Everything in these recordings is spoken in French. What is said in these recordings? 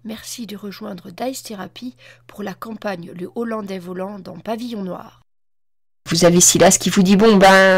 Merci de rejoindre Dice Therapy pour la campagne Le Hollandais volant dans Pavillon Noir. Vous avez Silas qui vous dit bon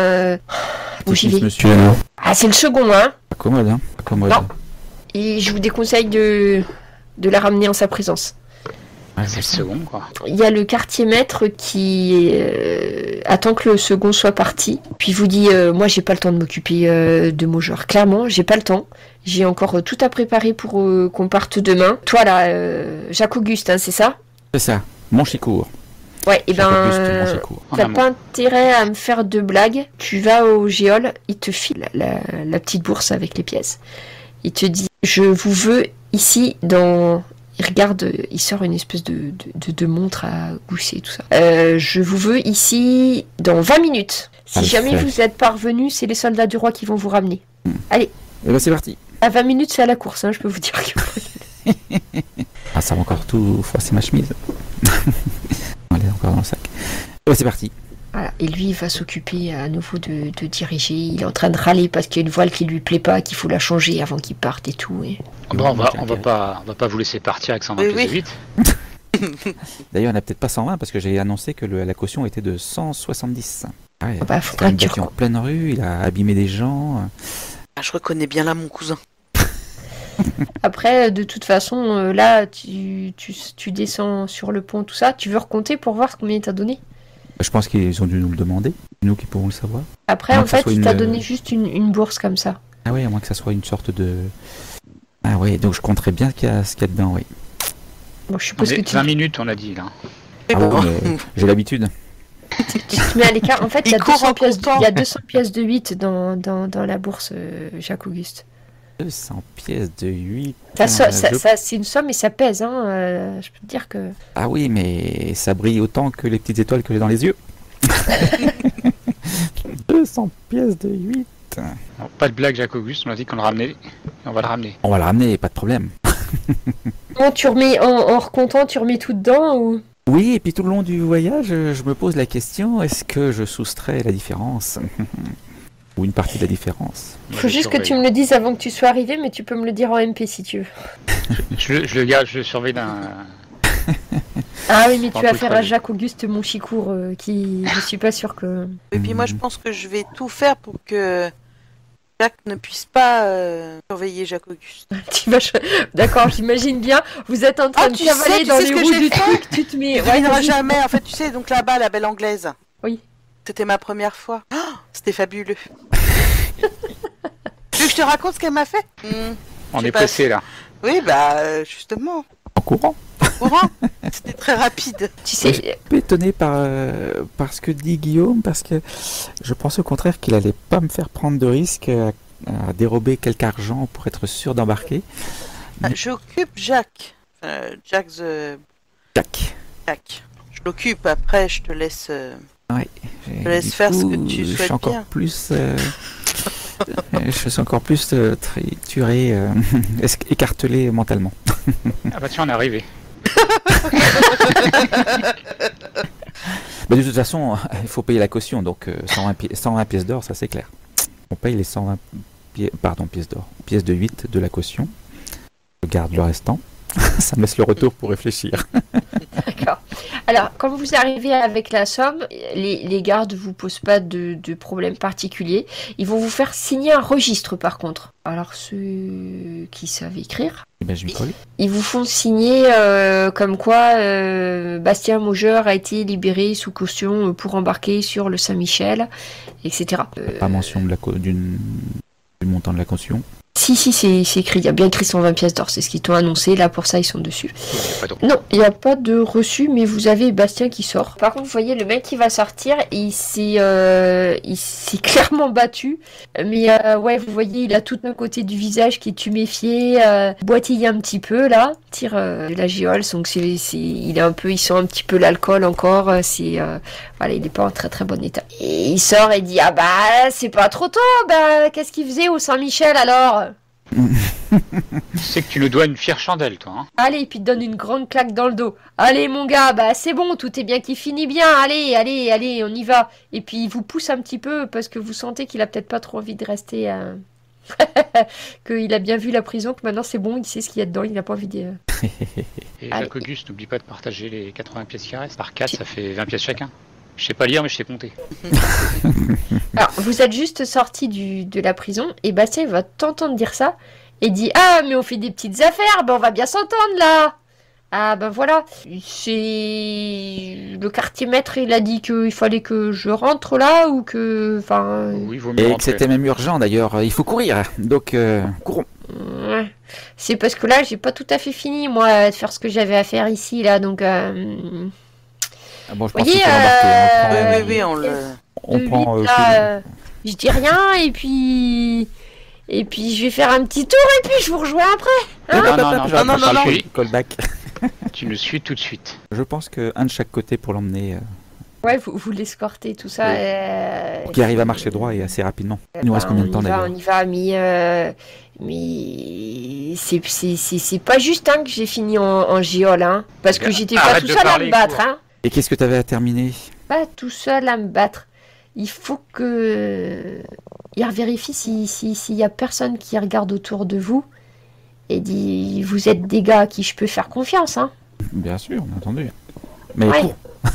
où j'y vais. Monsieur. Ah, c'est le second, hein. Pas commode, hein. Pas commode. Non. Et je vous déconseille de la ramener en sa présence. Ouais, C'est le second, quoi. Il y a le quartier maître qui attend que le second soit parti. Puis il vous dit moi j'ai pas le temps de m'occuper de mon joueur. Clairement, j'ai pas le temps. J'ai encore tout à préparer pour qu'on parte demain. Toi là, Jacques Auguste, hein, c'est ça? C'est ça. Monchicourt. Ouais, et Monchicourt. t'as pas intérêt à me faire de blagues. Tu vas au géol, il te file la petite bourse avec les pièces. Il te dit je vous veux ici dans... Il regarde, il sort une espèce de montre à gousset et tout ça. Je vous veux ici dans 20 minutes. Si jamais vous êtes parvenu, c'est les soldats du roi qui vont vous ramener. Allez. Et ben c'est parti. À 20 minutes, c'est à la course, hein, je peux vous dire que... Ah, ça va encore tout froisser ma chemise. Elle est encore dans le sac. Et ben c'est parti. Voilà. Et lui, il va s'occuper à nouveau de diriger. Il est en train de râler parce qu'il y a une voile qui lui plaît pas, qu'il faut la changer avant qu'il parte et tout. Et... Bon, on va pas vous laisser partir avec 120 plus de 8. D'ailleurs, il n'y en a peut-être pas 120 parce que j'ai annoncé que la caution était de 170. Ah ouais, bah, faudra il a battu en pleine rue, il a abîmé des gens. Ah, je reconnais bien là mon cousin. Après, de toute façon, là, tu descends sur le pont, tout ça. Tu veux recompter pour voir combien il t'a donné? Je pense qu'ils ont dû nous le demander. Nous qui pourrons le savoir. Après, en fait, il t'a donné juste une bourse comme ça. Ah oui, à moins que ça soit une sorte de... Ah oui, donc je compterais bien ce qu'il y a dedans, oui. Bon, je suppose que 20 minutes, on a dit, là. Ah bon, j'ai l'habitude. Tu te mets à l'écart. En fait, il y a 200 pièces de 8 dans la bourse, Jacques Auguste. 200 pièces de 8. Ça, c'est une somme et ça pèse, hein. Je peux te dire que... Ah oui, mais ça brille autant que les petites étoiles que j'ai dans les yeux. 200 pièces de 8. Non, pas de blague, Jacques Auguste, on a dit qu'on le ramenait. On va le ramener. On va le ramener, pas de problème. Bon, tu remets, en recomptant, tu remets tout dedans ou... Oui, et puis tout le long du voyage, je me pose la question, est-ce que je soustrais la différence? Ou une partie de la différence? Faut juste que tu me le dises avant que tu sois arrivé, mais tu peux me le dire en MP si tu veux. je le garde, je le surveille d'un... Ah oui, mais tu vas faire à Jacques Auguste Monchicourt, qui... Je suis pas sûre que... Et puis moi, je pense que je vais tout faire pour que Jacques ne puisse pas surveiller Jacques Auguste. D'accord, j'imagine bien. Vous êtes en train de cavaler dans les roues du truc, tu te mets... Il devinera jamais, en fait, tu sais, donc là-bas, la belle anglaise. Oui. C'était ma première fois. Oh, c'était fabuleux. Tu veux que je te raconte ce qu'elle m'a fait? On est pressé, là. Oui, bah, justement. En courant. C'était très rapide. Tu sais... Je suis un peu étonné par ce que dit Guillaume, parce que je pense au contraire qu'il allait pas me faire prendre de risque à dérober quelque argent pour être sûr d'embarquer. J'occupe Jacques. Jack. Je l'occupe, après je te laisse... Ouais. Je te laisse faire ce que tu souhaites bien. Je suis encore plus trituré, écartelé mentalement. Ah bah tiens, on est arrivé. Bah de toute façon, il faut payer la caution, donc 120 pièces d'or, ça c'est clair. On paye les 120 pièces d'or, pièces de 8 de la caution. Je garde le restant. Ça me laisse le retour pour réfléchir. D'accord. Alors, quand vous arrivez avec la somme, les gardes ne vous posent pas de problème particulier. Ils vont vous faire signer un registre, par contre. Alors, ceux qui savent écrire, ils vous font signer comme quoi Bastien Maugeur a été libéré sous caution pour embarquer sur le Saint-Michel, etc. Pas mention du montant de la caution. Si, c'est écrit. Il y a bien écrit 120 pièces d'or. C'est ce qu'ils t'ont annoncé. Là, pour ça, ils sont dessus. Non, il n'y a pas de reçu, mais vous avez Bastien qui sort. Par contre, vous voyez, le mec qui va sortir, il s'est clairement battu. Mais ouais, vous voyez, il a tout un côté du visage qui est tuméfié, boitillé un petit peu, là. Tire de la géole. Donc, il sent un petit peu l'alcool encore. Voilà, il n'est pas en très très bon état. Et il sort et dit, ah bah, c'est pas trop tôt. Bah, qu'est-ce qu'il faisait au Saint-Michel, alors? Tu sais que tu nous dois une fière chandelle, toi. Hein. Allez, puis il te donne une grande claque dans le dos. Allez, mon gars, bah c'est bon, tout est bien qui finit bien. Allez, on y va. Et puis il vous pousse un petit peu parce que vous sentez qu'il a peut-être pas trop envie de rester Qu'il a bien vu la prison, que maintenant c'est bon, il sait ce qu'il y a dedans, il n'a pas envie de... Et Jacques Auguste, n'oublie pas de partager les 80 pièces qui restent. Par 4, ça fait 20 pièces chacun. Je sais pas lire, mais je sais compter. Alors, vous êtes juste sorti de la prison, et Bastien va t'entendre dire ça, et dit « Ah, mais on fait des petites affaires, ben on va bien s'entendre, là !» Ah, ben voilà, c'est... Le quartier maître, il a dit qu'il fallait que je rentre là, ou que... Enfin... Oui, vaut mieux Et que rentrer. c'était même urgent d'ailleurs, il faut courir, donc courons. Ouais. C'est parce que là, j'ai pas tout à fait fini, moi, de faire ce que j'avais à faire ici, là, donc... Ah bon, je pense voyez, qu'il faut l'embarquer. Oui, on le... On prend... je dis rien, et puis je vais faire un petit tour, et puis je vous rejoins après. Non, Callback. Tu nous suis tout de suite. Je pense qu'un de chaque côté pour l'emmener, Ouais, vous l'escortez, tout ça. pour qu'il arrive à marcher droit et assez rapidement. Il nous reste combien de temps d'ailleurs? On y va, mais c'est pas juste hein, que j'ai fini en géol, hein, parce que j'étais pas Arrête tout de seul à parler, me battre, cours. hein. Et qu'est-ce que tu avais à terminer? Pas tout seul à me battre. Il faut que il vérifie s'il y a personne qui regarde autour de vous et dit vous êtes des gars à qui je peux faire confiance, hein. Bien sûr, bien entendu. Mais Ouais. cours.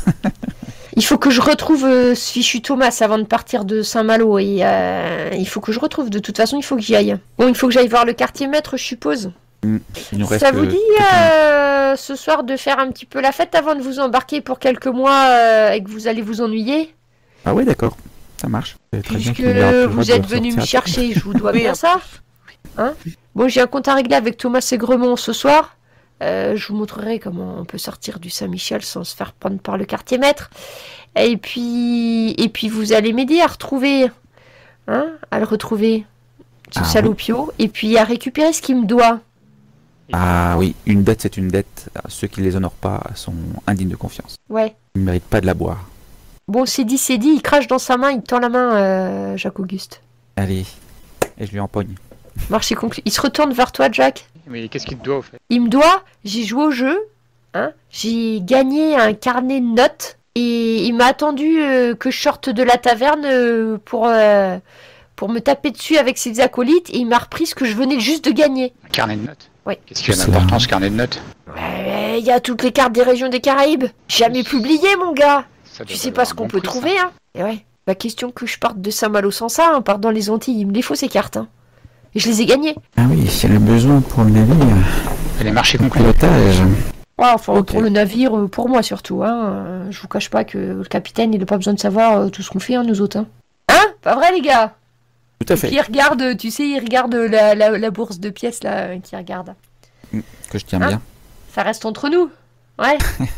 Il faut que je retrouve ce fichu Thomas avant de partir de Saint-Malo et il faut que je retrouve. De toute façon, il faut que j'y aille. Bon, il faut que j'aille voir le quartier maître, je suppose. Il nous reste Ça vous dit ce soir de faire un petit peu la fête avant de vous embarquer pour quelques mois et que vous allez vous ennuyer? Ah oui, d'accord, ça marche. C'est très bien Puisque qu'il y ait un peu vous de êtes venu me sortir. chercher, je vous dois Oui, bien ça. Hein? Bon, j'ai un compte à régler avec Thomas Ségremont ce soir. Je vous montrerai comment on peut sortir du Saint-Michel sans se faire prendre par le quartier maître. Et puis vous allez m'aider à retrouver, hein, à le retrouver, ce Ah salopio, et puis à récupérer ce qu'il me doit. Ah oui, une dette c'est une dette. Ceux qui ne les honorent pas sont indignes de confiance. Ouais. Ils ne méritent pas de la boire. Bon, c'est dit, il crache dans sa main, il tend la main, Jacques Auguste. Allez, et je lui empoigne. Marché conclu. Il se retourne vers toi, Jack. Mais qu'est-ce qu'il te doit au fait? Il me doit, j'ai joué au jeu, hein, j'ai gagné un carnet de notes, et il m'a attendu que je sorte de la taverne pour me taper dessus avec ses acolytes, et il m'a repris ce que je venais juste de gagner. Un carnet de notes? Ouais. Qu'est-ce qu'il y a C'est d'important un- ce carnet de notes? Il y a toutes les cartes des régions des Caraïbes. Jamais publié, mon gars. Ça Tu doit sais valoir pas un ce qu'on bon peut prix, ça. trouver, hein. Et ouais. La question que je parte de Saint-Malo sans ça, hein, part dans les Antilles, il me les faut ces cartes, hein. Et je les ai gagnées. Ah oui, s'il y a besoin pour le navire, Et les marchés conclus. pilotage. Ouais, enfin, Ok. pour le navire, pour moi surtout, hein. Je vous cache pas que le capitaine, il n'a pas besoin de savoir tout ce qu'on fait, hein, nous autres, hein. Hein? Pas vrai, les gars? Tout à fait. Puis il regarde, tu sais, il regarde la bourse de pièces, là, qui regarde. Que je tiens Hein? bien. Ça reste entre nous. Ouais.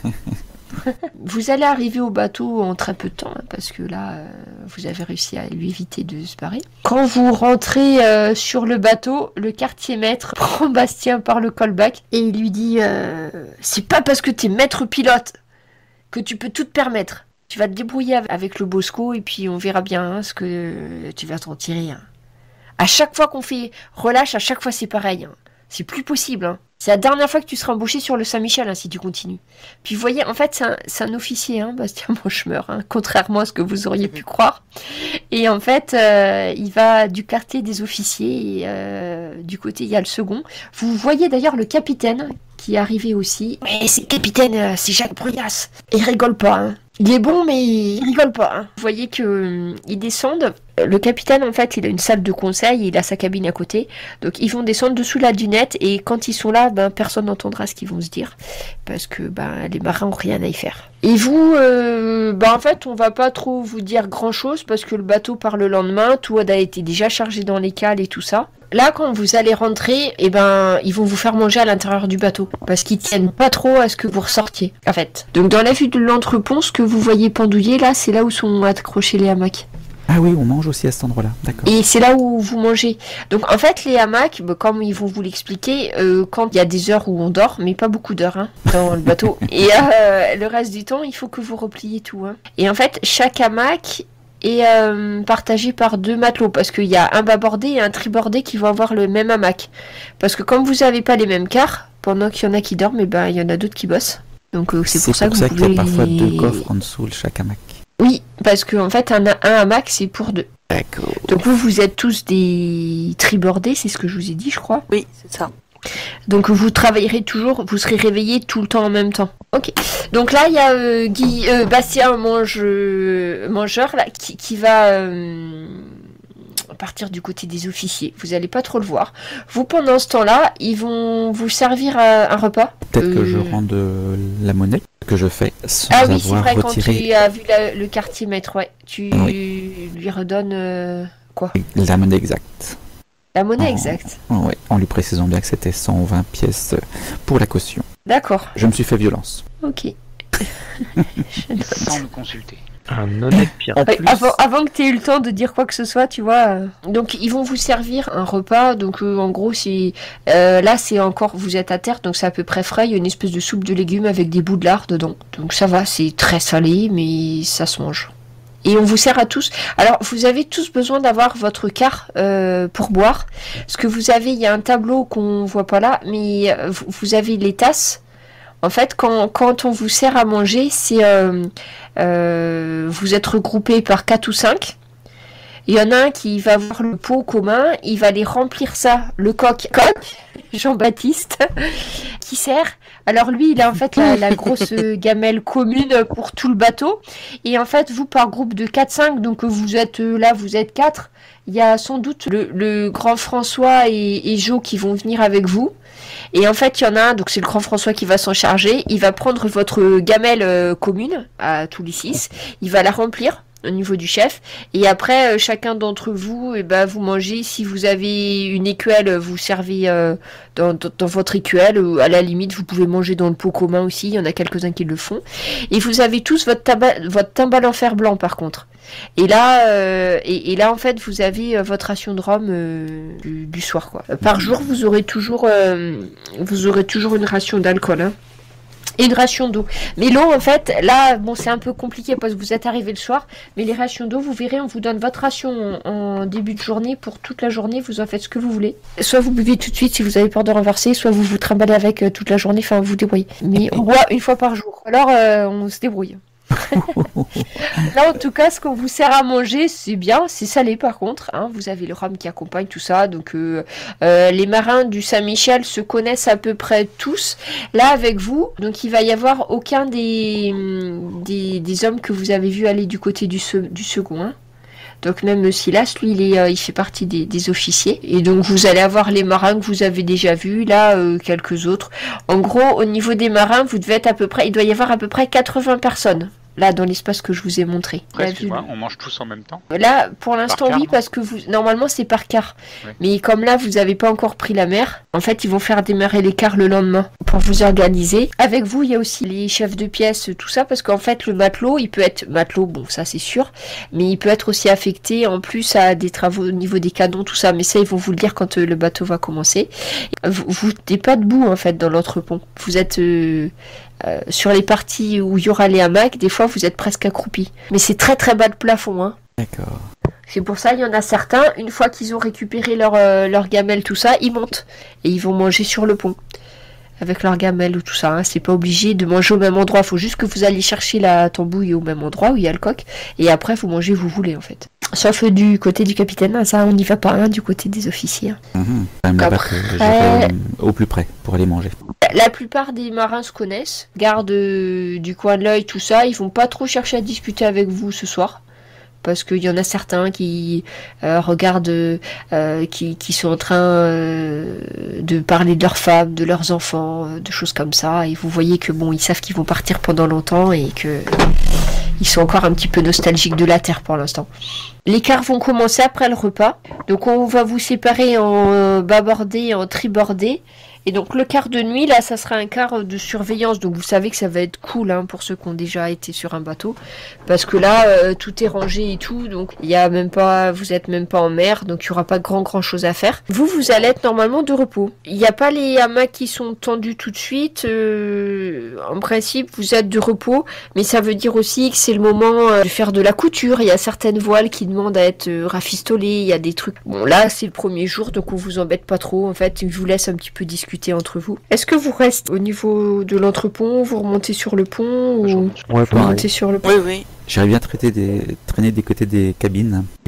Vous allez arriver au bateau en très peu de temps, hein, parce que là, vous avez réussi à lui éviter de se barrer. Quand vous rentrez sur le bateau, le quartier maître prend Bastien par le callback et il lui dit c'est pas parce que t'es maître pilote que tu peux tout te permettre. Tu vas te débrouiller avec le Bosco et puis on verra bien hein, ce que tu vas t'en tirer. Hein. À chaque fois qu'on fait relâche, à chaque fois c'est pareil. Hein. C'est plus possible. Hein. C'est la dernière fois que tu seras embauché sur le Saint-Michel hein, si tu continues. Puis vous voyez, en fait, c'est un officier, hein, Bastien Brochemeur, hein, contrairement à ce que vous auriez pu croire. Et en fait, il va du quartier des officiers et du côté, il y a le second. Vous voyez d'ailleurs le capitaine qui est arrivé aussi. Mais c'est le capitaine, c'est Jacques Bruyas. Il rigole pas, hein. Il est bon, mais il rigole pas. Hein. Vous voyez que ils descendent. Le capitaine, en fait, il a une salle de conseil, il a sa cabine à côté. Donc, ils vont descendre dessous la dunette et quand ils sont là, ben, personne n'entendra ce qu'ils vont se dire. Parce que ben, les marins ont rien à y faire. Et vous, ben, en fait, on va pas trop vous dire grand-chose parce que le bateau part le lendemain. Tout a été déjà chargé dans les cales et tout ça. Là, quand vous allez rentrer, eh ben, ils vont vous faire manger à l'intérieur du bateau. Parce qu'ils tiennent pas trop à ce que vous ressortiez, en fait. Donc, dans la vue de l'entrepont, ce que vous voyez pendouiller, là, c'est là où sont accrochés les hamacs. Ah oui, on mange aussi à cet endroit-là, d'accord. Et c'est là où vous mangez. Donc, en fait, les hamacs, bah, comme ils vont vous l'expliquer, quand il y a des heures où on dort, mais pas beaucoup d'heures, hein, dans le bateau. Et le reste du temps, il faut que vous repliez tout, hein. Et en fait, chaque hamac est partagé par 2 matelots parce qu'il y a un bâbordé et un tribordé qui vont avoir le même hamac. Parce que comme vous n'avez pas les mêmes quarts, pendant qu'il y en a qui dorment, et ben il y en a d'autres qui bossent. Donc c'est pour ça que vous qu'il y a pouvez... parfois 2 coffres en dessous de chaque hamac. Oui, parce que en fait un hamac c'est pour 2. D'accord. Donc vous êtes tous des tribordés, c'est ce que je vous ai dit, je crois. Oui, c'est ça. Donc vous travaillerez toujours, vous serez réveillés tout le temps en même temps. Ok. Donc là, il y a Bastien mangeur là, qui va partir du côté des officiers. Vous n'allez pas trop le voir. Vous, pendant ce temps-là, ils vont vous servir un repas. Peut-être que je rends de la monnaie que je fais sans ah avoir oui, c'est vrai, retiré... quand tu as vu le quartier maître, ouais. Tu lui redonnes quoi? La monnaie exacte. La monnaie exacte. Ouais, en lui précisant bien que c'était 120 pièces pour la caution. D'accord. Je me suis fait violence. Ok. Sans me consulter. Un honnête pirate. En plus, Avant que tu aies eu le temps de dire quoi que ce soit, tu vois. Donc ils vont vous servir un repas. Donc en gros, c'est là c'est encore, vous êtes à terre, donc c'est à peu près frais. Il y a une espèce de soupe de légumes avec des bouts de lard dedans. Donc ça va, c'est très salé, mais ça se mange. Et on vous sert à tous. Alors, vous avez tous besoin d'avoir votre quart pour boire. Parce que vous avez, il y a un tableau qu'on voit pas là, mais vous avez les tasses. En fait, quand on vous sert à manger, c'est vous êtes regroupés par 4 ou 5. Il y en a un qui va avoir le pot commun, il va aller remplir ça, le coq, Jean-Baptiste, qui sert. Alors lui, il a en fait la grosse gamelle commune pour tout le bateau. Et en fait, vous, par groupe de 4-5, donc vous êtes là, vous êtes 4, il y a sans doute le grand François et Jo qui vont venir avec vous. Et en fait, il y en a un, donc c'est le grand François qui va s'en charger. Il va prendre votre gamelle commune à tous les 6, il va la remplir au niveau du chef, et après chacun d'entre vous, vous mangez. Si vous avez une écuelle, vous servez dans votre écuelle, à la limite vous pouvez manger dans le pot commun aussi, il y en a quelques-uns qui le font, et vous avez tous votre timbale en fer blanc par contre. Et là en fait vous avez votre ration de rhum du soir quoi. Par jour vous aurez toujours une ration d'alcool hein. Et une ration d'eau. Mais l'eau, en fait, là, bon, c'est un peu compliqué parce que vous êtes arrivé le soir. Mais les rations d'eau, vous verrez, on vous donne votre ration en début de journée. Pour toute la journée, vous en faites ce que vous voulez. Soit vous buvez tout de suite si vous avez peur de renverser, soit vous vous trimballez avec toute la journée, enfin, vous débrouillez. Mais on boit une fois par jour. Alors, on se débrouille. Là, en tout cas, ce qu'on vous sert à manger, c'est bien, c'est salé par contre. Hein, vous avez le rhum qui accompagne tout ça. Donc, les marins du Saint-Michel se connaissent à peu près tous. Là, avec vous, donc il va y avoir aucun des hommes que vous avez vu aller du côté du second. Hein. Donc même Silas, lui, il fait partie des officiers. Et donc vous allez avoir les marins que vous avez déjà vus, là, quelques autres. En gros, au niveau des marins, vous devez être à peu près, il doit y avoir à peu près 80 personnes. Là, dans l'espace que je vous ai montré. Excuse-moi, on mange tous en même temps? Là, pour l'instant, oui, parce que normalement, c'est par quart. Ouais. Mais comme là, vous n'avez pas encore pris la mer, en fait, ils vont faire démarrer les quarts le lendemain pour vous organiser. Avec vous, il y a aussi les chefs de pièce, tout ça, parce qu'en fait, le matelot, il peut être matelot, bon, ça c'est sûr, mais il peut être aussi affecté en plus à des travaux au niveau des canons, tout ça. Mais ça, ils vont vous le dire quand le bateau va commencer. Vous n'êtes pas debout, en fait, dans l'entrepont. Vous êtes... sur les parties où il y aura les hamacs, des fois vous êtes presque accroupi. Mais c'est très très bas de plafond. Hein. D'accord. C'est pour ça, il y en a certains, une fois qu'ils ont récupéré leur gamelle, tout ça, ils montent. Et ils vont manger sur le pont. Avec leur gamelle ou tout ça. Hein. C'est pas obligé de manger au même endroit. Il faut juste que vous alliez chercher la tambouille au même endroit où il y a le coq. Et après, vous mangez où vous voulez en fait. Sauf du côté du capitaine, hein, ça on n'y va pas, hein, du côté des officiers. Même là-bas que j'irai au plus près pour aller manger. La plupart des marins se connaissent, gardent du coin de l'œil, tout ça. Ils vont pas trop chercher à discuter avec vous ce soir. Parce qu'il y en a certains qui regardent, qui sont en train de parler de leurs femmes, de leurs enfants, de choses comme ça. Et vous voyez que bon, ils savent qu'ils vont partir pendant longtemps et que ils sont encore un petit peu nostalgiques de la terre pour l'instant. Les quarts vont commencer après le repas. Donc on va vous séparer en bâbordé et en tribordé. Et donc le quart de nuit, là, ça sera un quart de surveillance. Donc vous savez que ça va être cool hein, pour ceux qui ont déjà été sur un bateau. Parce que là, tout est rangé et tout. Donc il y a même pas, vous êtes même pas en mer. Donc il n'y aura pas grand chose à faire. Vous allez être normalement de repos. Il n'y a pas les hamacs qui sont tendus tout de suite. En principe, vous êtes de repos. Mais ça veut dire aussi que c'est le moment de faire de la couture. Il y a certaines voiles qui demandent à être rafistolées. Il y a des trucs. Bon là, c'est le premier jour. Donc on vous embête pas trop. En fait, je vous laisse un petit peu discuter entre vous. Est-ce que vous restez au niveau de l'entrepont, vous remontez sur le pont ou ouais, vous remontez sur le pont? Oui, oui. J'irais bien traîner des côtés des cabines. Et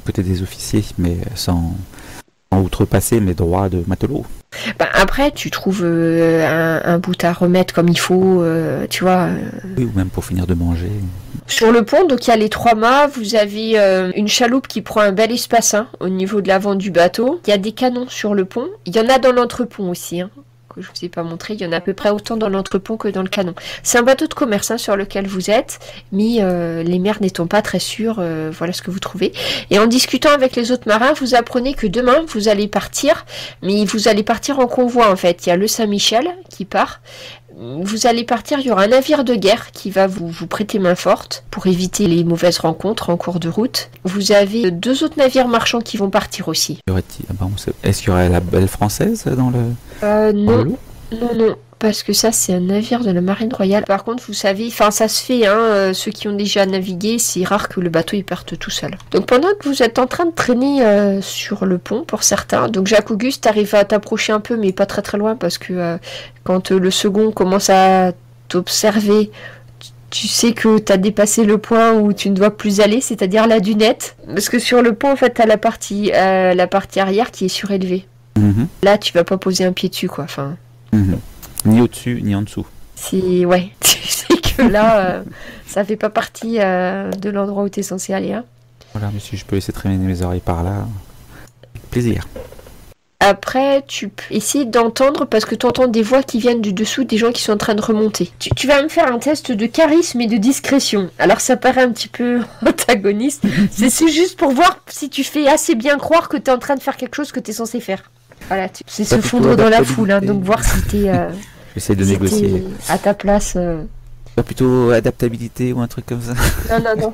côté des officiers, mais sans outrepasser mes droits de matelot. Bah, après, tu trouves un bout à remettre comme il faut, tu vois. Oui, ou même pour finir de manger. Sur le pont, donc il y a les 3 mâts, vous avez une chaloupe qui prend un bel espace au niveau de l'avant du bateau. Il y a des canons sur le pont. Il y en a dans l'entrepont aussi, que je vous ai pas montré. Il y en a à peu près autant dans l'entrepont que dans le canon. C'est un bateau de commerce sur lequel vous êtes, mais les mers n'étant pas très sûres, voilà ce que vous trouvez. Et en discutant avec les autres marins, vous apprenez que demain vous allez partir, mais vous allez partir en convoi en fait. Il y a le Saint-Michel qui part. Vous allez partir, il y aura un navire de guerre qui va vous prêter main forte pour éviter les mauvaises rencontres en cours de route. Vous avez 2 autres navires marchands qui vont partir aussi. Est-ce qu'il y aurait la Belle Française dans le... Non, non, parce que ça c'est un navire de la Marine Royale. Par contre, vous savez, enfin ça se fait, ceux qui ont déjà navigué, c'est rare que le bateau il parte tout seul. Donc pendant que vous êtes en train de traîner sur le pont pour certains, donc Jacques-Auguste arrive à t'approcher un peu mais pas très très loin parce que quand le second commence à t'observer, tu sais que tu as dépassé le point où tu ne dois plus aller, c'est-à-dire la dunette. Parce que sur le pont, en fait, tu as la partie arrière qui est surélevée. Là, tu vas pas poser un pied dessus, quoi. Enfin... Ni au-dessus, ni en dessous. Ouais, tu sais que là, ça fait pas partie de l'endroit où tu es censé aller. Voilà, mais si je peux laisser traîner mes oreilles par là, avec plaisir. Après, tu peux essayer d'entendre, parce que tu entends des voix qui viennent du dessous, des gens qui sont en train de remonter. Tu vas me faire un test de charisme et de discrétion. Alors ça paraît un petit peu antagoniste. C'est juste pour voir si tu fais assez bien croire que tu es en train de faire quelque chose que tu es censé faire. Voilà, c'est se fondre dans la foule, donc voir si tu es j'essaie de négocier à ta place. Pas plutôt adaptabilité ou un truc comme ça. Non.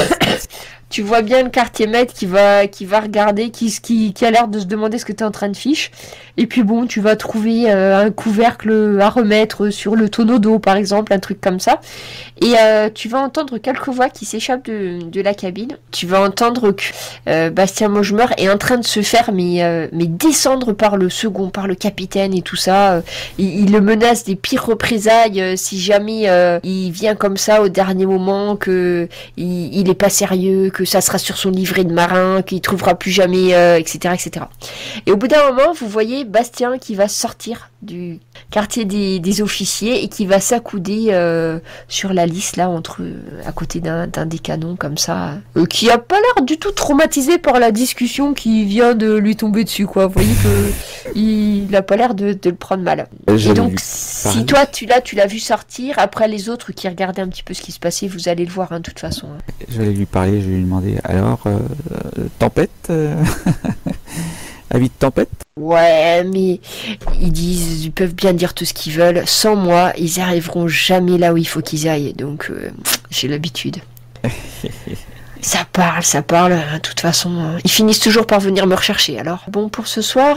Tu vois bien le quartier maître qui va regarder, qui a l'air de se demander ce que tu es en train de fiche. Et puis bon, tu vas trouver un couvercle à remettre sur le tonneau d'eau, par exemple, un truc comme ça. Et tu vas entendre quelques voix qui s'échappent de la cabine. Tu vas entendre que Bastien Maugemeur est en train de se faire mais descendre par le second, par le capitaine et tout ça. Il le menace des pires représailles si jamais il vient comme ça au dernier moment, que il est pas sérieux, que ça sera sur son livret de marin, qu'il trouvera plus jamais, etc., etc. Et au bout d'un moment, vous voyez Bastien qui va sortir du quartier des officiers et qui va s'accouder sur la lisse là, à côté d'un des canons comme ça, qui a pas l'air du tout traumatisé par la discussion qui vient de lui tomber dessus, quoi. Vous voyez que il a pas l'air de le prendre mal. Et donc si toi tu l'as vu sortir, après les autres qui regardaient un petit peu ce qui se passait, vous allez le voir de toute façon. J'allais lui parler, je vais lui demander alors tempête avis de tempête. Ouais, mais ils peuvent bien dire tout ce qu'ils veulent. Sans moi, ils arriveront jamais là où il faut qu'ils aillent. Donc, j'ai l'habitude. Ça parle. De toute façon, ils finissent toujours par venir me rechercher. Alors, bon, pour ce soir,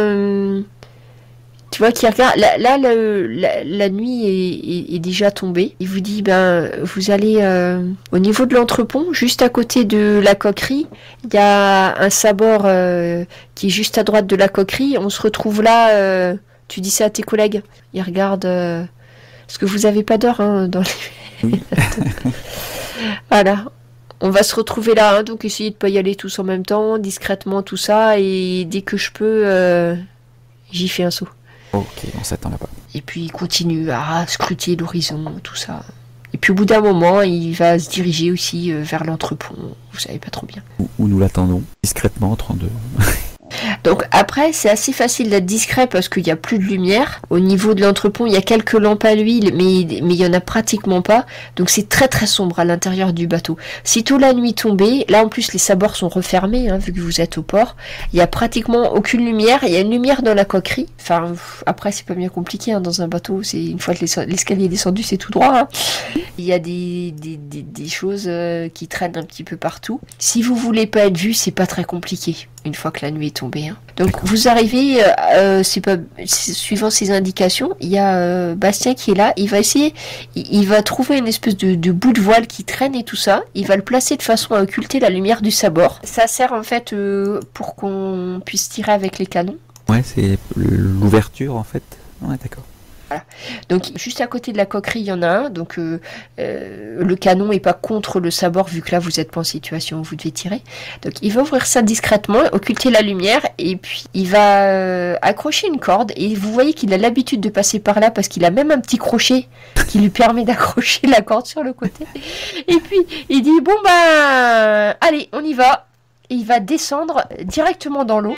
tu vois qu'il regarde. Là, la nuit est déjà tombée. Il vous dit, vous allez au niveau de l'entrepont, juste à côté de la coquerie. Il y a un sabord qui est juste à droite de la coquerie. On se retrouve là. Tu dis ça à tes collègues. Ils regardent. Parce que vous avez pas d'heure dans les. Voilà. On va se retrouver là. Donc essayez de pas y aller tous en même temps, discrètement, tout ça. Et dès que je peux, j'y fais un saut. Ok, on s'attend là-bas. Et puis il continue à scruter l'horizon, tout ça. Et puis au bout d'un moment, il va se diriger aussi vers l'entrepont. Vous savez pas trop bien. Où nous l'attendons, discrètement, en train de... Donc après, c'est assez facile d'être discret parce qu'il n'y a plus de lumière. Au niveau de l'entrepont, il y a quelques lampes à l'huile, mais il n'y en a pratiquement pas. Donc c'est très très sombre à l'intérieur du bateau. Sitôt la nuit tombée, là en plus les sabords sont refermés, vu que vous êtes au port. Il n'y a pratiquement aucune lumière. Il y a une lumière dans la coquerie. Enfin, après c'est pas bien compliqué dans un bateau. C'est une fois que l'escalier est descendu, c'est tout droit. Il y a des choses qui traînent un petit peu partout. Si vous voulez pas être vu, c'est pas très compliqué. Une fois que la nuit est tombée. Donc vous arrivez, suivant ses indications, il y a Bastien qui est là, il va essayer, il va trouver une espèce de bout de voile qui traîne et tout ça, il va le placer de façon à occulter la lumière du sabord. Ça sert en fait pour qu'on puisse tirer avec les canons. Ouais, c'est l'ouverture en fait. Ouais, d'accord. Voilà. Donc juste à côté de la coquerie, il y en a un. Donc le canon est pas contre le sabord vu que là vous n'êtes pas en situation où vous devez tirer. Donc il va ouvrir ça discrètement, occulter la lumière et puis il va accrocher une corde et vous voyez qu'il a l'habitude de passer par là parce qu'il a même un petit crochet qui lui permet d'accrocher la corde sur le côté. Et puis il dit bon bah allez on y va. Et il va descendre directement dans l'eau.